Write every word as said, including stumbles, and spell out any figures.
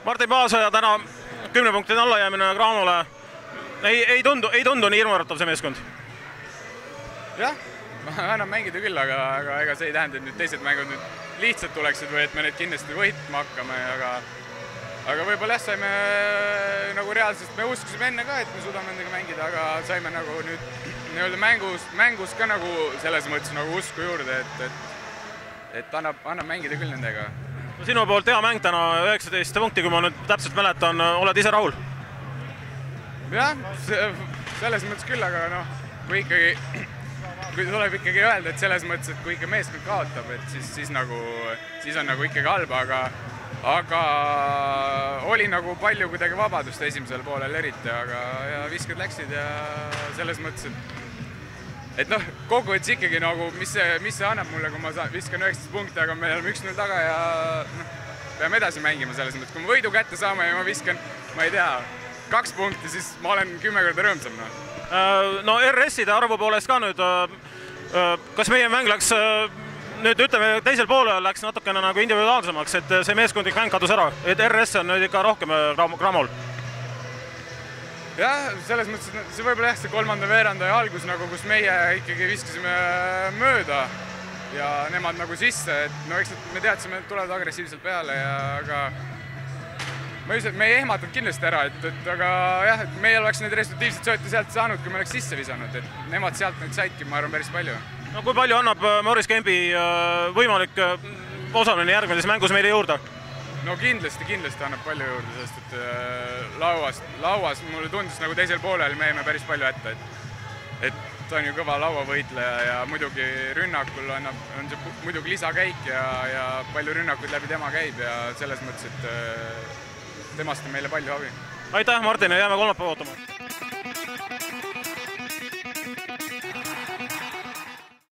Martin Paasoja täna kümne punktide allajäämine Gramole. Ei, ei, tundu, ei tundu nii hirmuäratav see meeskond? Jah, annab mängida küll, aga, aga ega see ei tähenda, et nüüd teised mängud nüüd lihtsalt tuleksid või et me need kindlasti võitma hakkame, aga aga võib-olla jah, saime nagu reaalselt, me uskusime enne ka, et me suudame nendega mängida, aga saime nagu nüüd nii-öelda mängus, mängus ka nagu selles mõttes nagu usku juurde, et, et, et annab, annab mängida küll nendega. No, sinu poolt hea mäng täna üheksateist punkti, kui ma nüüd täpselt mäletan, oled ise rahul? Jah, selles mõttes küll, aga noh, kui ikkagi, kui tuleb ikkagi öelda, et selles mõttes, et kui ikka meeskond kaotab, et siis, siis, nagu, siis on nagu ikkagi halb, aga, aga oli nagu palju kuidagi vabadust esimesel poolel eriti, aga ja viskad läksid ja selles mõttes, et et noh, kokkuvõttes ikkagi nagu, mis see, mis see annab mulle, kui ma saan, viskan üheksateist punkti, aga me oleme üks null taga ja noh, peame edasi mängima selles mõttes. Kui me võidu kätte saame ja ma viskan, ma ei tea, kaks punkti, siis ma olen kümme korda rõõmsam. No, no R S-ide arvu poolest ka nüüd, kas meie mäng läks, nüüd ütleme, teisel poole läks natukene nagu individuaalsemaks, et see meeskondlik mäng kadus ära, et R S on nüüd ikka rohkem Gramol? Jah, selles mõttes, et see võib-olla jah, see kolmanda veerandaja algus, nagu, kus meie ikkagi viskasime mööda ja nemad nagu sisse, et no eks me teadsime, et tulevad agressiivselt peale, ja, aga ma ütlesin, et me ei ehmatanud kindlasti ära, et, et aga jah, et meil oleks need resultiivsed sööte sealt saanud, kui me oleks sisse visanud, et nemad sealt neid saidki, ma arvan, päris palju. No kui palju annab Maurice Kempi võimalik osaline järgmises mängus meile juurde? No kindlasti, kindlasti annab palju juurde, sest et lauas, lauas mulle tundus nagu teisel poolel me jäime päris palju ette, et, et ta on ju kõva lauavõitleja ja muidugi rünnakul annab, on see muidugi lisakäik ja, ja palju rünnakuid läbi tema käib ja selles mõttes, et temast on meile palju abi. Aitäh, Martin, ja jääme kolmapäeva ootama!